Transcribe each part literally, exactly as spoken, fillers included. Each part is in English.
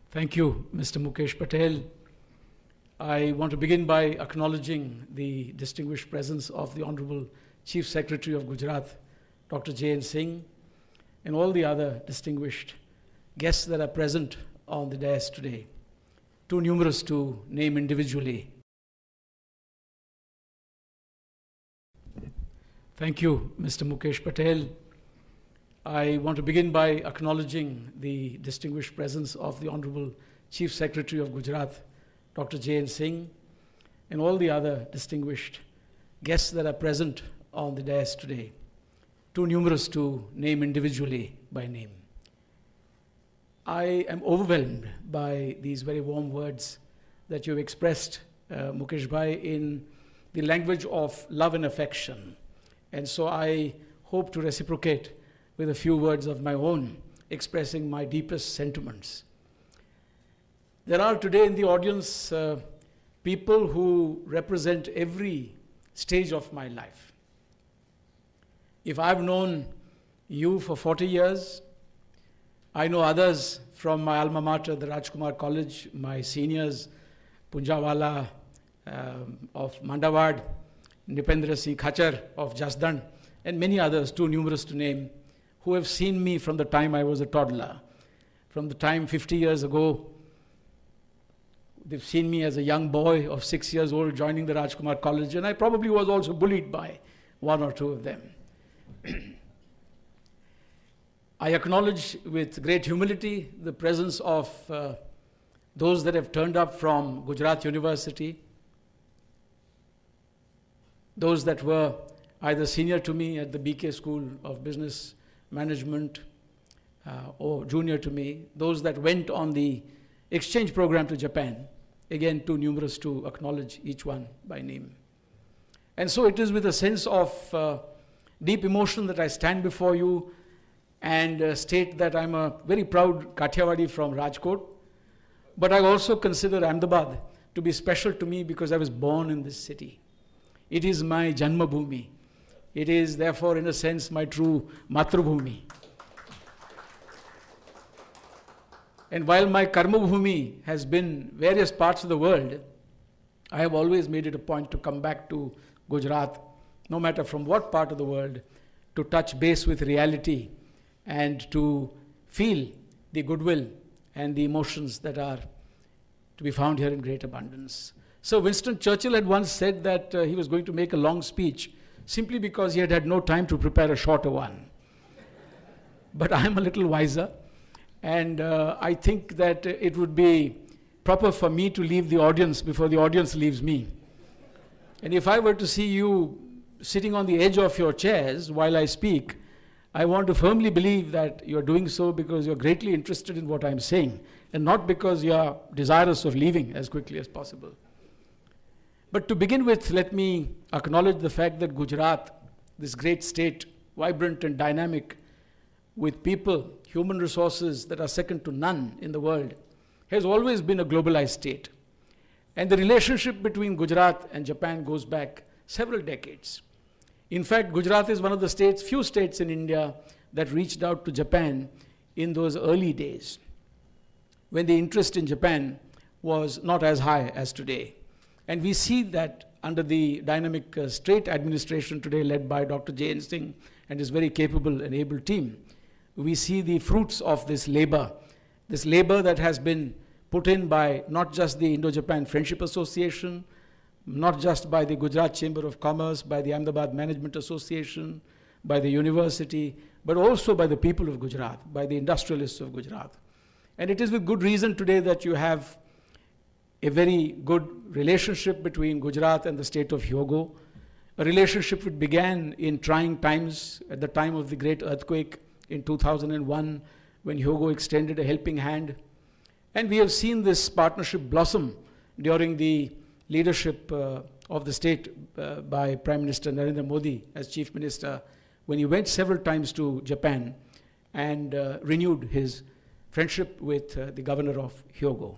Thank you, Mister Mukesh Patel. I want to begin by acknowledging the distinguished presence of the Honorable Chief Secretary of Gujarat, Doctor J N Singh, and all the other distinguished guests that are present on the dais today, too numerous to name individually. Thank you, Mister Mukesh Patel. I want to begin by acknowledging the distinguished presence of the Honorable Chief Secretary of Gujarat, Doctor J N Singh, and all the other distinguished guests that are present on the dais today, too numerous to name individually by name. I am overwhelmed by these very warm words that you've expressed, uh, Mukesh Bhai, in the language of love and affection. And so I hope to reciprocate with a few words of my own, expressing my deepest sentiments. There are today in the audience uh, people who represent every stage of my life. If I've known you for forty years, I know others from my alma mater, the Rajkumar College, my seniors, Punjawala um, of Mandawad, Nipendra Singh Khachar of Jasdan, and many others, too numerous to name, who have seen me from the time I was a toddler. From the time fifty years ago, they've seen me as a young boy of six years old joining the Rajkumar College, and I probably was also bullied by one or two of them. I acknowledge with great humility the presence of uh, those that have turned up from Gujarat University, those that were either senior to me at the B K School of Business Management uh, or junior to me, those that went on the exchange program to Japan, again too numerous to acknowledge each one by name. And so it is with a sense of uh, deep emotion that I stand before you and uh, state that I'm a very proud Kathiawadi from Rajkot, but I also consider Ahmedabad to be special to me because I was born in this city. It is my Janma Bhumi. It is therefore in a sense my true Matrubhumi. And while my Karma Bhumi has been various parts of the world, I have always made it a point to come back to Gujarat, no matter from what part of the world, to touch base with reality and to feel the goodwill and the emotions that are to be found here in great abundance. So Winston Churchill had once said that uh, he was going to make a long speech simply because he had had no time to prepare a shorter one. But I am a little wiser, and uh, I think that it would be proper for me to leave the audience before the audience leaves me. And if I were to see you sitting on the edge of your chairs while I speak, I want to firmly believe that you're doing so because you're greatly interested in what I'm saying, and not because you're desirous of leaving as quickly as possible. But to begin with, let me acknowledge the fact that Gujarat, this great state, vibrant and dynamic, with people, human resources that are second to none in the world, has always been a globalized state. And the relationship between Gujarat and Japan goes back several decades. In fact, Gujarat is one of the states, few states in India that reached out to Japan in those early days, when the interest in Japan was not as high as today. And we see that under the dynamic uh, state administration today led by Doctor J N Singh and his very capable and able team, we see the fruits of this labor, this labor that has been put in by not just the Indo-Japan Friendship Association, not just by the Gujarat Chamber of Commerce, by the Ahmedabad Management Association, by the university, but also by the people of Gujarat, by the industrialists of Gujarat. And it is with good reason today that you have a very good relationship between Gujarat and the state of Hyogo, a relationship which began in trying times at the time of the great earthquake in two thousand one, when Hyogo extended a helping hand. And we have seen this partnership blossom during the leadership uh, of the state uh, by Prime Minister Narendra Modi as Chief Minister, when he went several times to Japan and uh, renewed his friendship with uh, the governor of Hyogo.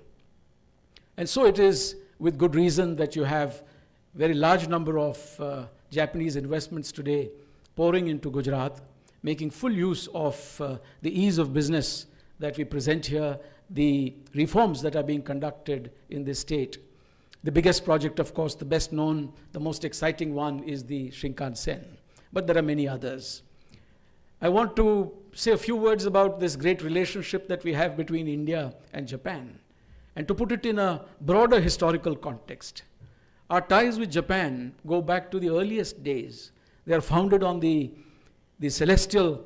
And so it is with good reason that you have a very large number of uh, Japanese investments today pouring into Gujarat, making full use of uh, the ease of business that we present here, the reforms that are being conducted in this state. The biggest project, of course, the best known, the most exciting one is the Shinkansen, but there are many others. I want to say a few words about this great relationship that we have between India and Japan, and to put it in a broader historical context. Our ties with Japan go back to the earliest days. They are founded on the, the celestial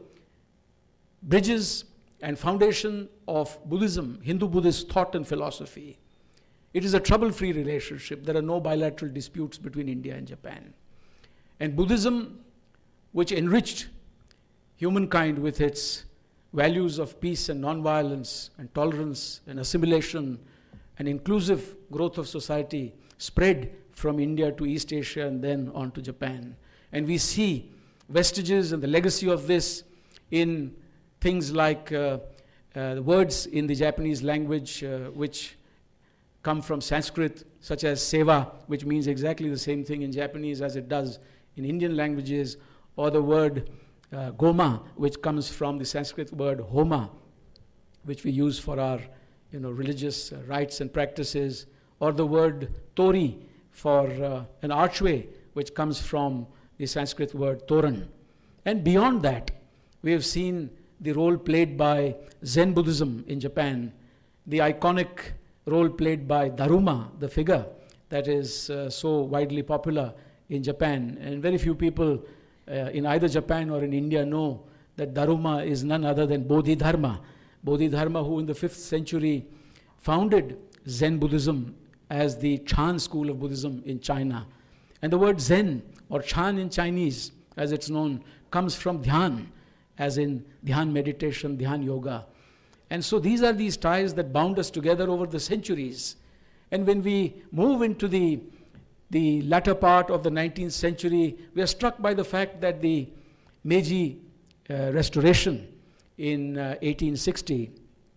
bridges and foundation of Buddhism, Hindu-Buddhist thought and philosophy. It is a trouble-free relationship. There are no bilateral disputes between India and Japan. And Buddhism, which enriched humankind with its values of peace and nonviolence and tolerance and assimilation and inclusive growth of society, spread from India to East Asia and then on to Japan. And we see vestiges and the legacy of this in things like uh, uh, the words in the Japanese language uh, which come from Sanskrit, such as seva, which means exactly the same thing in Japanese as it does in Indian languages, or the word uh, goma, which comes from the Sanskrit word homa, which we use for our you know, religious uh, rites and practices, or the word tori for uh, an archway, which comes from the Sanskrit word toran. And beyond that, we have seen the role played by Zen Buddhism in Japan, the iconic role played by Daruma, the figure that is uh, so widely popular in Japan. And very few people uh, in either Japan or in India know that Daruma is none other than Bodhidharma. Bodhidharma, who in the fifth century founded Zen Buddhism as the Chan school of Buddhism in China. And the word Zen, or Chan in Chinese, as it's known, comes from Dhyan, as in Dhyan meditation, Dhyan yoga. And so these are these ties that bound us together over the centuries. And when we move into the, the latter part of the nineteenth century, we are struck by the fact that the Meiji uh, Restoration in uh, eighteen sixty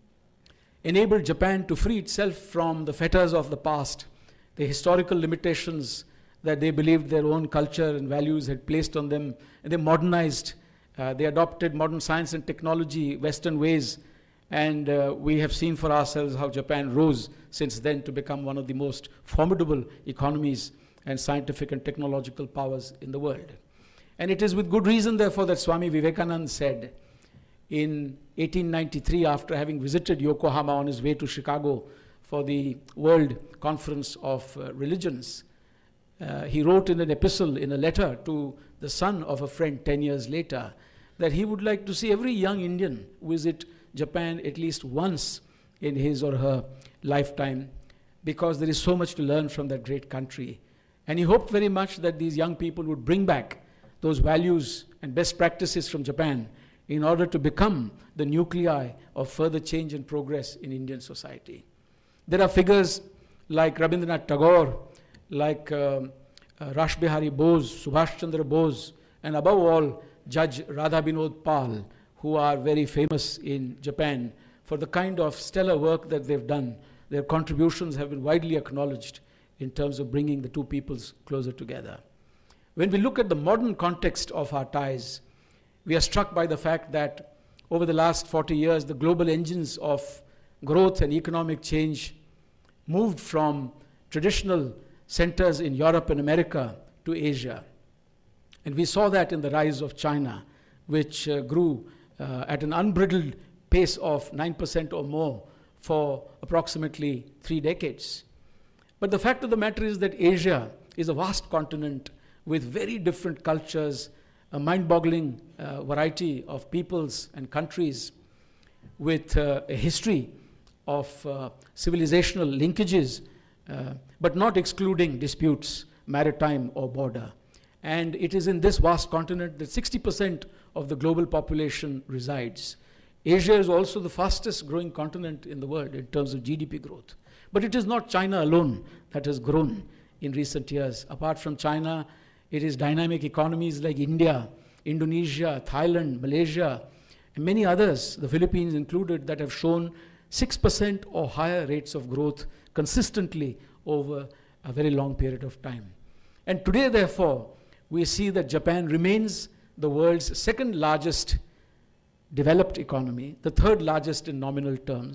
enabled Japan to free itself from the fetters of the past, the historical limitations that they believed their own culture and values had placed on them. And they modernized, uh, they adopted modern science and technology, Western ways, and uh, we have seen for ourselves how Japan rose since then to become one of the most formidable economies and scientific and technological powers in the world. And it is with good reason, therefore, that Swami Vivekananda said in eighteen ninety-three, after having visited Yokohama on his way to Chicago for the World Conference of uh, Religions, uh, he wrote in an epistle, in a letter to the son of a friend ten years later, that he would like to see every young Indian visit Japan at least once in his or her lifetime, because there is so much to learn from that great country. And he hoped very much that these young people would bring back those values and best practices from Japan in order to become the nuclei of further change and progress in Indian society. There are figures like Rabindranath Tagore, like uh, uh, Rash Bihari Bose, Subhash Chandra Bose, and above all, Judge Radha Binod Pal, who are very famous in Japan for the kind of stellar work that they've done. Their contributions have been widely acknowledged in terms of bringing the two peoples closer together. When we look at the modern context of our ties, we are struck by the fact that over the last forty years, the global engines of growth and economic change moved from traditional centers in Europe and America to Asia. And we saw that in the rise of China, which uh, grew uh, at an unbridled pace of nine percent or more for approximately three decades. But the fact of the matter is that Asia is a vast continent with very different cultures, a mind-boggling uh, variety of peoples and countries, with uh, a history of uh, civilizational linkages, uh, but not excluding disputes, maritime or border. And it is in this vast continent that sixty percent of the global population resides. Asia is also the fastest growing continent in the world in terms of G D P growth. But it is not China alone that has grown in recent years. Apart from China, it is dynamic economies like India, Indonesia, Thailand, Malaysia, and many others, the Philippines included, that have shown six percent or higher rates of growth consistently over a very long period of time. And today, therefore, we see that Japan remains the world's second largest developed economy, the third largest in nominal terms.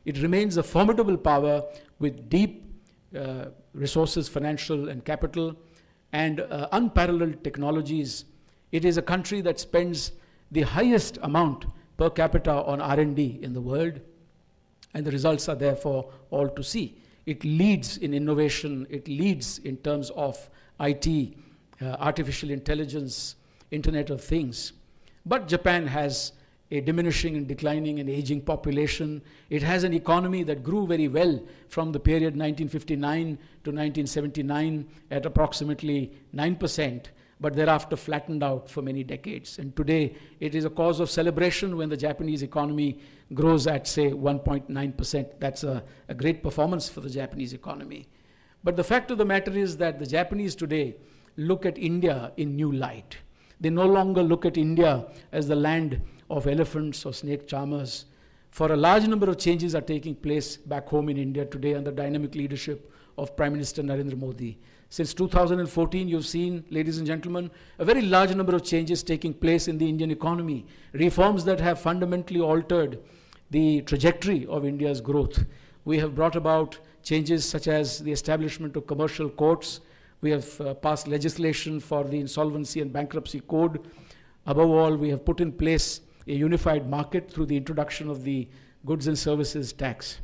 It remains a formidable power with deep uh, resources, financial and capital, and uh, unparalleled technologies. It is a country that spends the highest amount per capita on R and D in the world, and the results are therefore all to see. It leads in innovation, it leads in terms of I T, uh, artificial intelligence, Internet of Things. But Japan has a diminishing and declining and aging population. It has an economy that grew very well from the period nineteen fifty-nine to nineteen seventy-nine at approximately nine percent, but thereafter flattened out for many decades. And today, it is a cause of celebration when the Japanese economy grows at, say, one point nine percent. That's a, a great performance for the Japanese economy. But the fact of the matter is that the Japanese today look at India in new light. They no longer look at India as the land of elephants or snake charmers. For a large number of changes are taking place back home in India today under dynamic leadership of Prime Minister Narendra Modi. Since two thousand fourteen, you've seen, ladies and gentlemen, a very large number of changes taking place in the Indian economy, reforms that have fundamentally altered the trajectory of India's growth. We have brought about changes such as the establishment of commercial courts. We have uh, passed legislation for the insolvency and bankruptcy code. Above all, we have put in place a unified market through the introduction of the goods and services tax.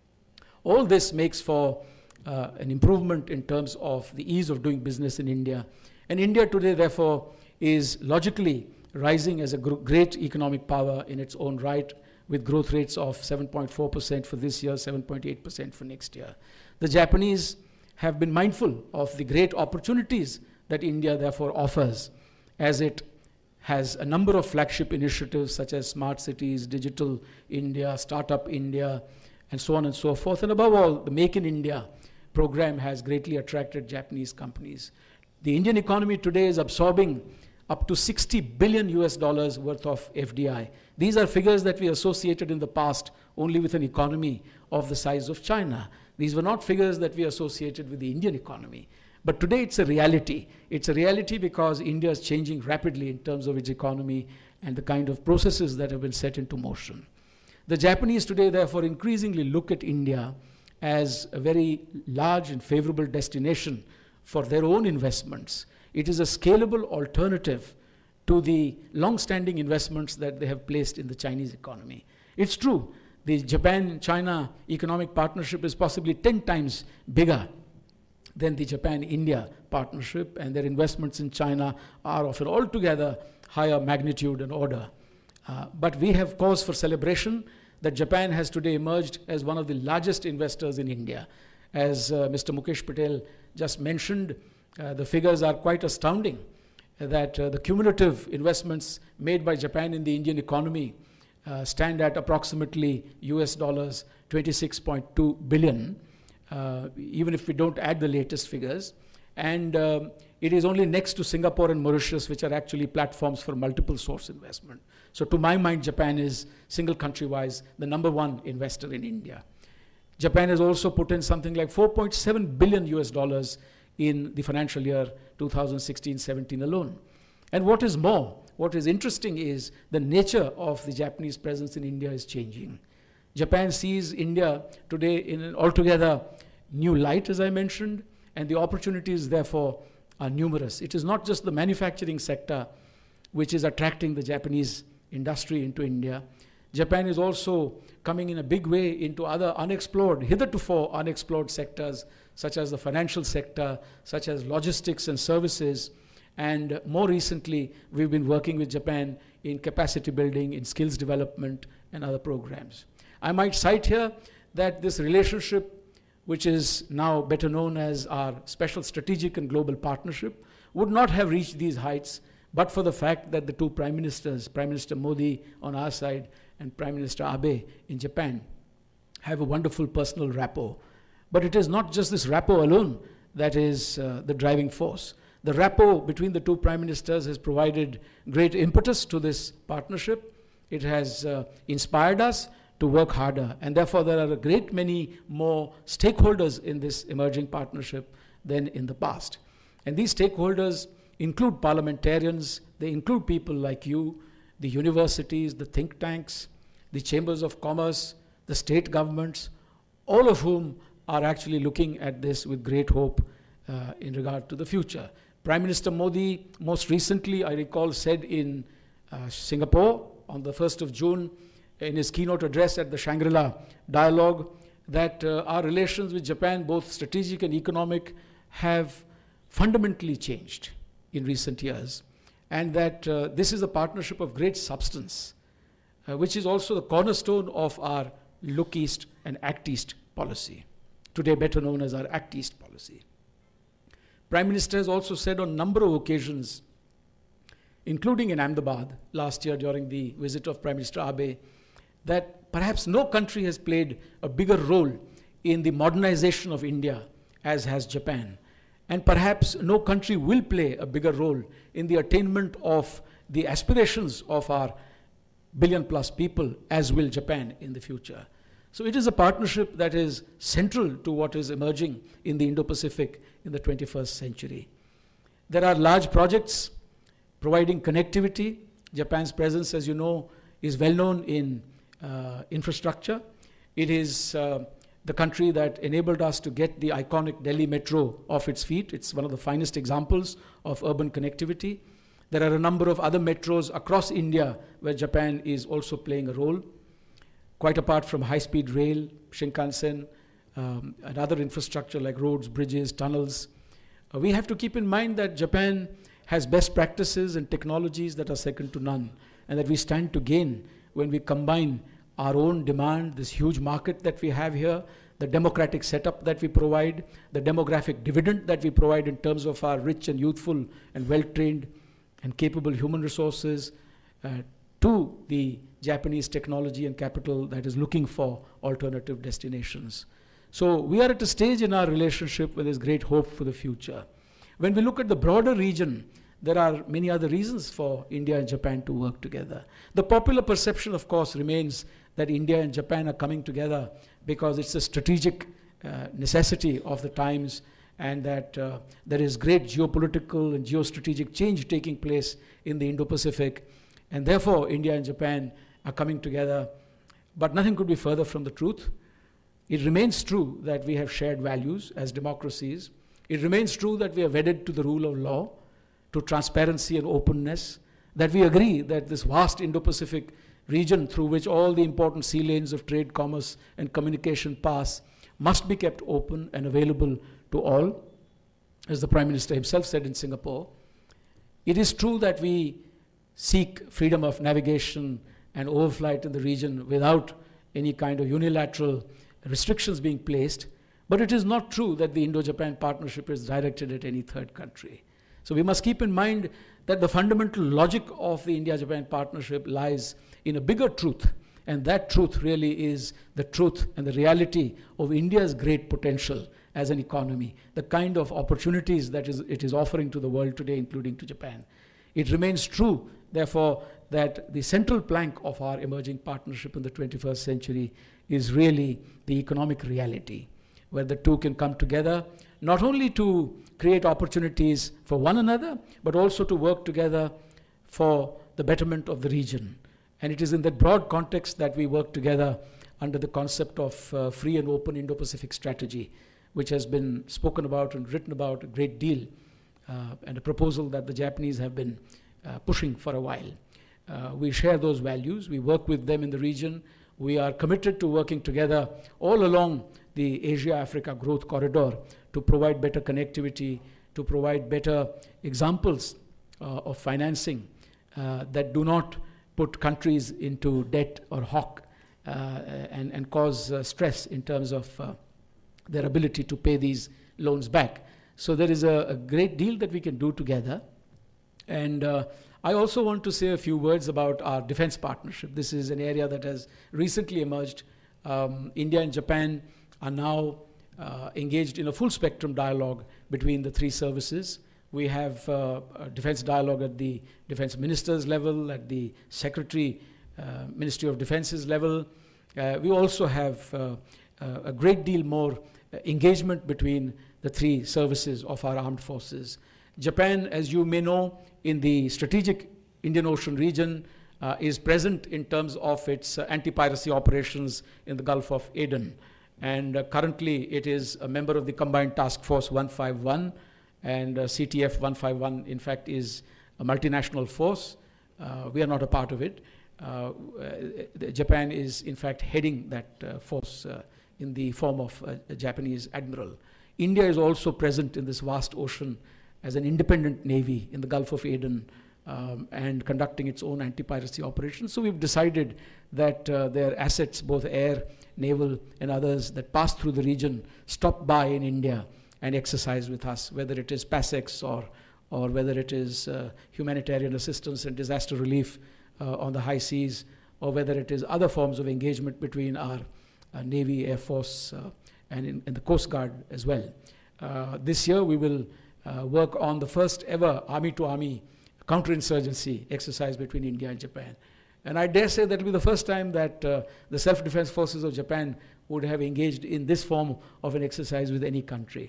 All this makes for uh, an improvement in terms of the ease of doing business in India. And India today, therefore, is logically rising as a gr great economic power in its own right, with growth rates of seven point four percent for this year, seven point eight percent for next year. The Japanese have been mindful of the great opportunities that India therefore offers, as it has a number of flagship initiatives such as Smart Cities, Digital India, Startup India, and so on and so forth. And above all, the Make in India program has greatly attracted Japanese companies. The Indian economy today is absorbing up to sixty billion U S dollars worth of F D I. These are figures that we associated in the past only with an economy of the size of China. These were not figures that we associated with the Indian economy. But today it's a reality. It's a reality because India is changing rapidly in terms of its economy and the kind of processes that have been set into motion. The Japanese today, therefore, increasingly look at India as a very large and favorable destination for their own investments. It is a scalable alternative to the long-standing investments that they have placed in the Chinese economy. It's true, the Japan-China economic partnership is possibly ten times bigger than the Japan-India partnership, and their investments in China are of an altogether higher magnitude and order. Uh, but we have cause for celebration that Japan has today emerged as one of the largest investors in India. As uh, Mister Mukesh Patel just mentioned, uh, the figures are quite astounding, uh, that uh, the cumulative investments made by Japan in the Indian economy uh, stand at approximately U S dollars twenty-six point two billion. Uh, even if we don't add the latest figures. And um, it is only next to Singapore and Mauritius, which are actually platforms for multiple source investment. So to my mind, Japan is, single country-wise, the number one investor in India. Japan has also put in something like four point seven billion U S dollars in the financial year two thousand sixteen seventeen alone. And what is more, what is interesting is the nature of the Japanese presence in India is changing. Japan sees India today in an altogether new light, as I mentioned, and the opportunities, therefore, are numerous. It is not just the manufacturing sector which is attracting the Japanese industry into India. Japan is also coming in a big way into other unexplored, hitherto unexplored sectors, such as the financial sector, such as logistics and services. And more recently, we've been working with Japan in capacity building, in skills development, and other programs. I might cite here that this relationship, which is now better known as our Special Strategic and Global Partnership, would not have reached these heights but for the fact that the two prime ministers, Prime Minister Modi on our side and Prime Minister Abe in Japan, have a wonderful personal rapport. But it is not just this rapport alone that is uh, the driving force. The rapport between the two prime ministers has provided great impetus to this partnership. It has uh, inspired us to work harder, and therefore there are a great many more stakeholders in this emerging partnership than in the past. And these stakeholders include parliamentarians, they include people like you, the universities, the think tanks, the chambers of commerce, the the state governments, all of whom are actually looking at this with great hope uh, in regard to the future. Prime Minister Modi, most recently, I recall, said in uh, Singapore on the first of June, in his keynote address at the Shangri-La Dialogue, that uh, our relations with Japan, both strategic and economic, have fundamentally changed in recent years, and that uh, this is a partnership of great substance, uh, which is also the cornerstone of our Look East and Act East policy, today better known as our Act East policy. Prime Minister has also said on a number of occasions, including in Ahmedabad last year during the visit of Prime Minister Abe, that perhaps no country has played a bigger role in the modernization of India as has Japan. And perhaps no country will play a bigger role in the attainment of the aspirations of our billion plus people as will Japan in the future. So it is a partnership that is central to what is emerging in the Indo-Pacific in the twenty-first century. There are large projects providing connectivity. Japan's presence, as you know, is well known in uh, infrastructure. It is uh, the country that enabled us to get the iconic Delhi metro off its feet. It's one of the finest examples of urban connectivity. There are a number of other metros across India where Japan is also playing a role. Quite apart from high-speed rail, Shinkansen, um, and other infrastructure like roads, bridges, tunnels, uh, we have to keep in mind that Japan has best practices and technologies that are second to none, and that we stand to gain when we combine our own demand, this huge market that we have here, the democratic setup that we provide, the demographic dividend that we provide in terms of our rich and youthful and well-trained and capable human resources, uh, to the Japanese technology and capital that is looking for alternative destinations. So we are at a stage in our relationship where there's great hope for the future. When we look at the broader region, there are many other reasons for India and Japan to work together. The popular perception, of course, remains that India and Japan are coming together because it's a strategic uh, necessity of the times, and that uh, there is great geopolitical and geostrategic change taking place in the Indo-Pacific, and therefore India and Japan are coming together. But nothing could be further from the truth. It remains true that we have shared values as democracies. It remains true that we are wedded to the rule of law, to transparency and openness, that we agree that this vast Indo-Pacific region through which all the important sea lanes of trade, commerce, and communication pass must be kept open and available to all, as the Prime Minister himself said in Singapore. It is true that we seek freedom of navigation and overflight in the region without any kind of unilateral restrictions being placed, but it is not true that the Indo-Japan partnership is directed at any third country. So we must keep in mind that the fundamental logic of the India-Japan partnership lies in a bigger truth, and that truth really is the truth and the reality of India's great potential as an economy, the kind of opportunities that is, it is offering to the world today, including to Japan. It remains true, therefore, that the central plank of our emerging partnership in the twenty-first century is really the economic reality, where the two can come together, not only to create opportunities for one another, but also to work together for the betterment of the region. And it is in that broad context that we work together under the concept of uh, free and open Indo-Pacific strategy, which has been spoken about and written about a great deal, uh, and a proposal that the Japanese have been uh, pushing for a while. Uh, we share those values. We work with them in the region. We are committed to working together all along the Asia-Africa growth corridor to provide better connectivity, to provide better examples uh, of financing uh, that do not put countries into debt or hock uh, and, and cause uh, stress in terms of uh, their ability to pay these loans back. So there is a, a great deal that we can do together. And uh, I also want to say a few words about our defense partnership. This is an area that has recently emerged. Um, India and Japan are now uh, engaged in a full spectrum dialogue between the three services. We have uh, a defense dialogue at the defense ministers level, at the secretary, uh, Ministry of Defense's level. Uh, we also have uh, uh, a great deal more uh, engagement between the three services of our armed forces. Japan, as you may know, in the strategic Indian Ocean region, uh, is present in terms of its uh, anti-piracy operations in the Gulf of Aden. And uh, currently it is a member of the Combined Task Force one fifty-one, and uh, C T F one fifty-one, in fact, is a multinational force. Uh, we are not a part of it. Uh, uh, Japan is, in fact, heading that uh, force uh, in the form of a, a Japanese admiral. India is also present in this vast ocean as an independent navy in the Gulf of Aden, um, and conducting its own anti-piracy operations. So we've decided that uh, their assets, both air, naval, and others that pass through the region, stop by in India and exercise with us, whether it is PASEX or, or whether it is uh, humanitarian assistance and disaster relief uh, on the high seas, or whether it is other forms of engagement between our uh, Navy, Air Force, uh, and in, in the Coast Guard as well. Uh, this year we will uh, work on the first ever army-to-army counterinsurgency exercise between India and Japan. And I dare say that will be the first time that uh, the self-defense forces of Japan would have engaged in this form of an exercise with any country.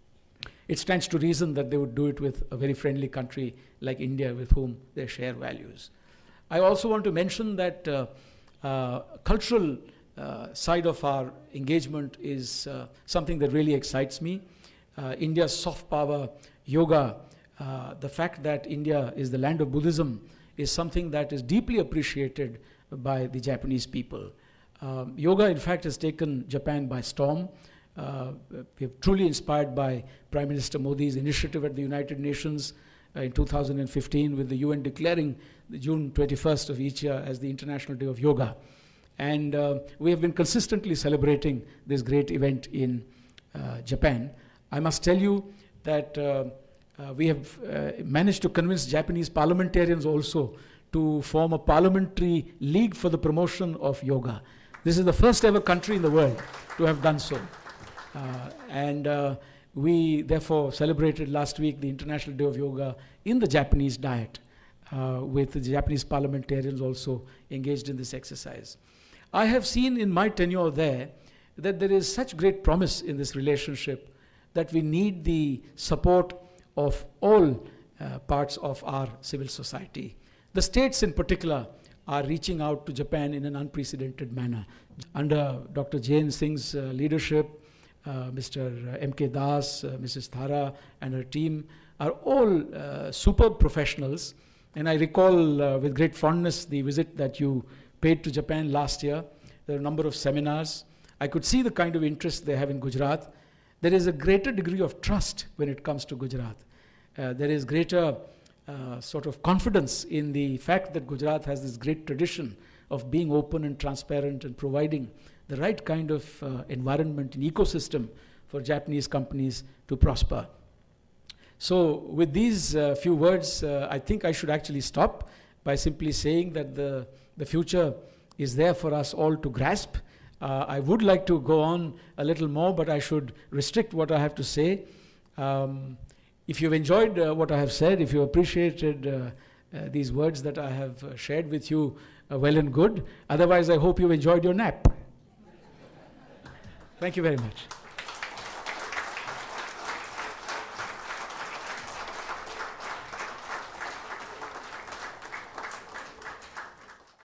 It stands to reason that they would do it with a very friendly country like India, with whom they share values. I also want to mention that uh, uh, cultural uh, side of our engagement is uh, something that really excites me. Uh, India's soft power, yoga, uh, the fact that India is the land of Buddhism is something that is deeply appreciated by the Japanese people. Um, yoga, in fact, has taken Japan by storm. Uh, we are truly inspired by Prime Minister Modi's initiative at the United Nations uh, in two thousand fifteen, with the U N declaring the June twenty-first of each year as the International Day of Yoga. And uh, we have been consistently celebrating this great event in uh, Japan. I must tell you that uh, uh, we have uh, managed to convince Japanese parliamentarians also to form a parliamentary league for the promotion of yoga. This is the first ever country in the world to have done so. Uh, and uh, we therefore celebrated last week the International Day of Yoga in the Japanese Diet, uh, with the Japanese parliamentarians also engaged in this exercise. I have seen in my tenure there that there is such great promise in this relationship that we need the support of all uh, parts of our civil society. The states in particular are reaching out to Japan in an unprecedented manner. Under Doctor J N Singh's uh, leadership, Uh, Mister M K Das, uh, Missus Thara and her team are all uh, superb professionals. And I recall uh, with great fondness the visit that you paid to Japan last year. There are a number of seminars. I could see the kind of interest they have in Gujarat. There is a greater degree of trust when it comes to Gujarat. Uh, there is greater uh, sort of confidence in the fact that Gujarat has this great tradition of being open and transparent and providing the right kind of uh, environment and ecosystem for Japanese companies to prosper. So with these uh, few words, uh, I think I should actually stop by simply saying that the, the future is there for us all to grasp. Uh, I would like to go on a little more, but I should restrict what I have to say. Um, if you've enjoyed uh, what I have said, if you appreciated uh, uh, these words that I have uh, shared with you, uh, well and good. Otherwise, I hope you enjoyed your nap. Thank you very much.